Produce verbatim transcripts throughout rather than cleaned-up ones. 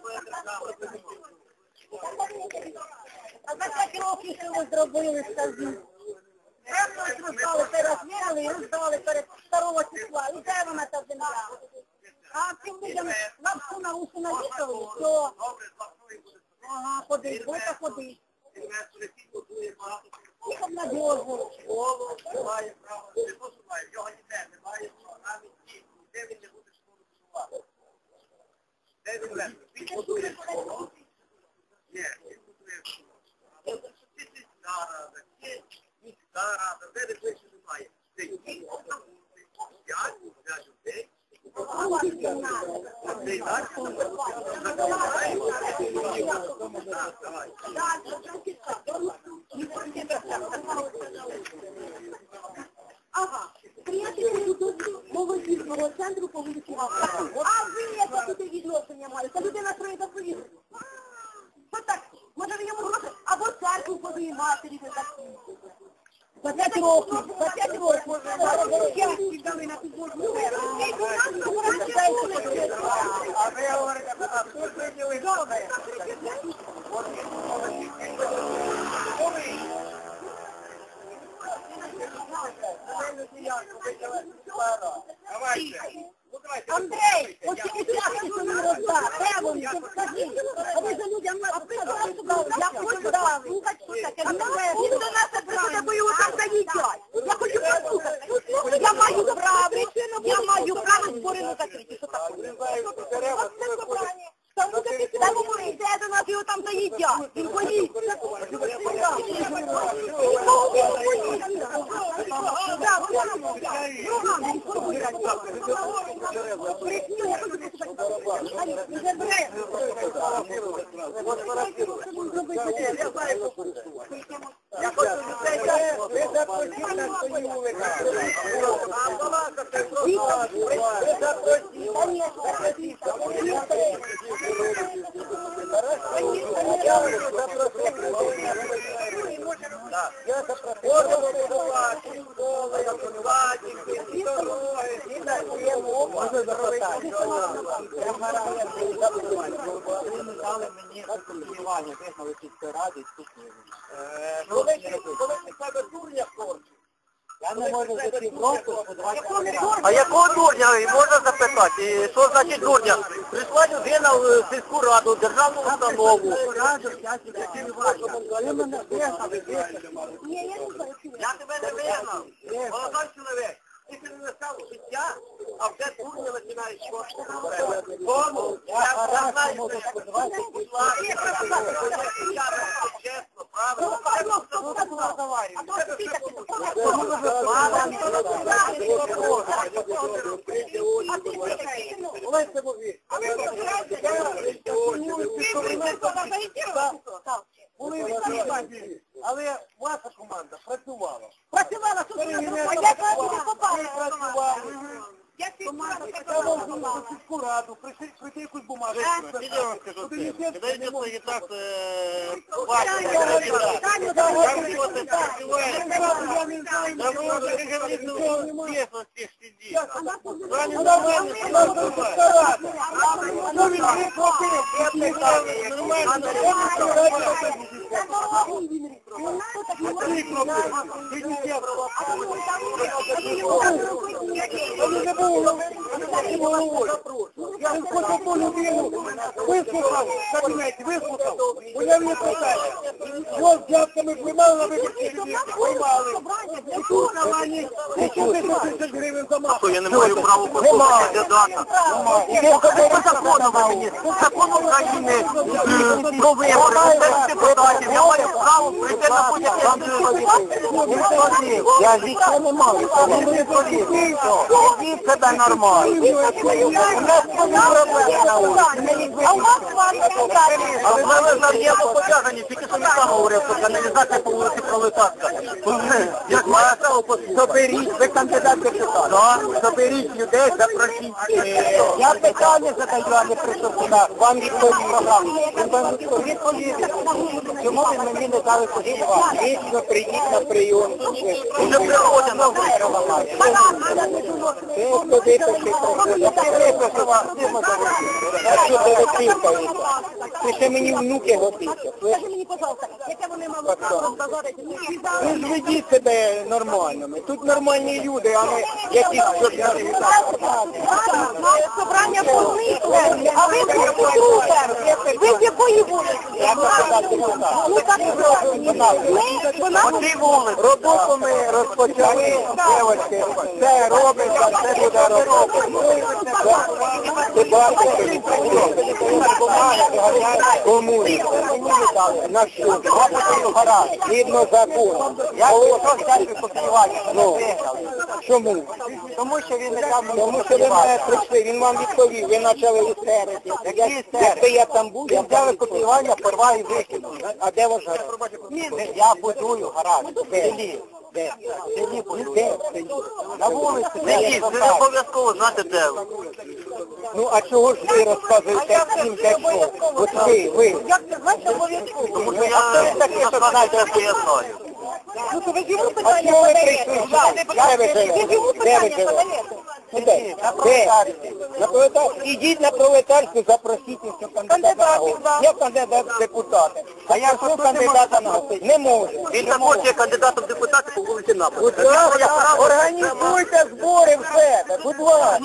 А за п'ять років що ви зробили, скажіть? Ось роздали, перезміли і роздали перед старого числа. І де вона та земля? А цим людям лапку на уші навішали, що... Ага, ходить, ось ходить. І обнадьожу. Школу має право, не то, що має, його ніде немає, навіть ті, де він не буде школу будувати. Де він лежить? Він будує школу. Ні, він будує школу. Але це міська рада, це міська рада, де не більше немає. Це є п'ять, п'ять людей. А цей далі Ага, приятелі будуть молодіжного центру по вулиці Авто. А ви яке тут відношення маєте? Людина троє доповідає. Що так? Може ви йому гроші? Або церкву подає матері ви такі. За п'ять років, за п'ять років. Я віддали на підводну сферу. А ви говорите, а тут виділи добре. Андрей, ось ці п'ятки, що він роздав, де вони, ти скажи. А ви за людям нас сказали, я хочу вас слухати, що таке. Він до нас обрав, бо його там заїдять. Я хочу послухати. Я маю право, я маю право зборину закрити, що таке. Оце собрання. Там говорить, де до нас його там заїдять. Він боїться. Я хочу людей, ви запросили на свою вулицю. А балакати просто, ви запросили. Я запросив побачити школи, обвинувачення, дороги, і на цьому можна запитати. Ви дали мені розпілювання, десь на Лисицької раді, ступнів. Коли ти себе дурня хочеш, Я не можу зайти в року, подавати. а якого дурня можна запитати? І що значить дурня? Прийшла людина в сільську раду, в державну установу. Я тебе не вигнав. Молодой чоловік, ти не настав життя, а вже дурня починаєш шкодити. Тому я знаю, що я чесно, правильно. Але ваша команда працювала. Працювала, що ви не попали. Я Я вам в сільську раду, прийти якусь бумагу. Я вам скажу, когда идет агитация да вы уже, как говорится, успешно всех сидит. Вами нормально, Я хочу ту людину вислухав в кабінеті, вислухав, бо я не питаю. Його взятками приймали на виборчі людей, приймали. І тут на мене тисяч гривень за масу. я не маю права послухати кандидата. По закону ви мені, закон України про вибори, це депутатів, я маю право прийти на будь-яке. Я нічого не маю, тому не подивіться. Ведіть себе нормально. У нас проблеми на вулиці. А у вас варто сказати. Але ви нам є зобов'язані, тільки що не сам говорив, що каналізація по вулиці Пролетарська. Як має право послухати? Соберіть, ви кандидат депутат. Соберіть людей, запросіть. Я питання задаю, а не прийшов сюди. Вам відповідь програму. Він вам відповідь. Чому ви мені не дали послухати? Вічно приїдь на прийом. Уже приходять на Ви туди пишете. А що ти розпівкаєшся? Ти ще мені внуки готуєшся. Скажи мені, пожалуйста, яке вони мали право базарити? Ви ж ведіть себе нормальними. Тут нормальні люди, а не якісь чорні. Собрання позиції, а ви тут трупер. Ви з якої вулиці? Я показав, Ну так і зробили. Ми, вона роботу ми розпочали, дівчатки, все робиться, все буде робити. Ти бачиш, кому на що? Згідно закону. Я що скажу співання? Ну, чому? Тому що він не там. Тому що ви мене прийшли, він вам відповів, ви почали істерити. Якби я там був, я взяли копіювання, порвав і викинув. А де ваш гараж? Я будую гараж. В селі. Де? В селі будую. На вулиці. Ні, ви не обов'язково знати, де. Ну, а чого ж ви розказуєте всім, де що? От ви, ви. Як це значить обов'язково? Тому що я таке, що знаєте, що я знаю. Ну то ви йому А питання чого ви задаєте. прийшли? Де ви живете? Ви йому Де ви питання живете? задаєте. Ну, де? Де? На пролетарську. Ідіть на пролетарську, запросіть, що кандидат на голос. Я кандидат в депутати. А я що кандидата на голос? Не можу. Він також є кандидатом в депутати по вулиці Напад. Будь ласка, організуйте збори в себе. Будь ласка.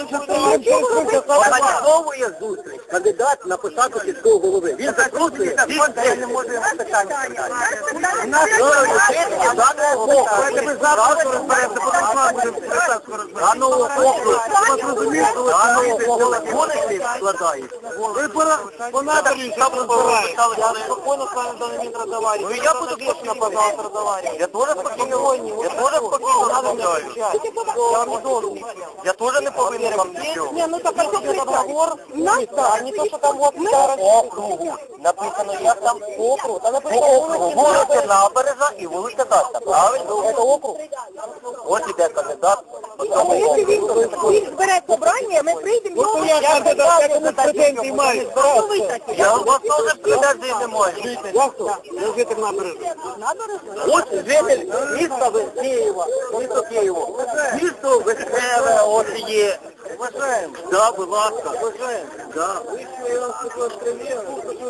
Організовує зустріч кандидат на посаду сільського голови. Він запрошує. Я не можу йому питання задати. У нас є даного боку. Ми завтра розберемося, потім з вами будемо депутатську розбиратися. Даного боку. Даного боку. Вони складають. Ви понадобні, щоб розбираєте. Я спокійно з вами до них розмовляю. Ну я буду спокійно, пожалуйста, разговаривать. Я тоже спокійно. Я тоже спокійно розмовляю. Я не должен. Я тоже не повинен вам нічого. Ні, ну так а що договор? А не то, що там вот округу. Написано, як там округ. Там написано округу. Вулиця Набережна і вулиця Дачна. Правильно? Це округ. Ось іде кандидат. А якщо він, він збере собрання, ми прийдемо. Ну, я кандидат, якому претензії маю. Я у вас теж претензій не маю. Я хто? Я житель Набережної. Ось житель міста Києва. Місто Києва. Місто Веселе, ось є. Уважаємо. Да, будь ласка. Уважаємо. Да. Ви що, я вам сказав прем'єр,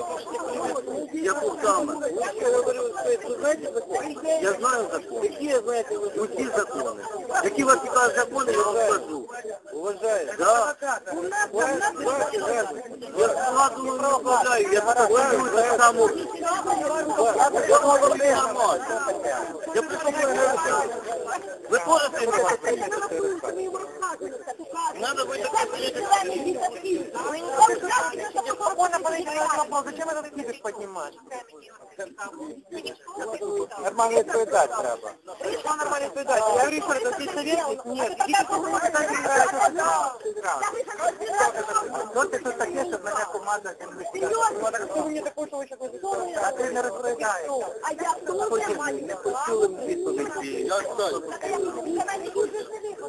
яку саме? Я говорю, ви знаєте закон? Я знаю закон. Які я знаєте ви? Усі закони. Які вас цікаві закони, я вам скажу. Уважаю. Да. Я складу не розмовляю, я говорю так само. Я говорю нормально. Я прийшов. Ви можете не надо быть зачем этот кипиш поднимать? Нормально відповідати треба. Що нормально відповідати? Я говорю, що це советник? Ні. Що це тут таке, щоб мене команда інвестувала? Що ви мені такого, що ви ще не а ти не розповідаєш. А я не почули відповіді.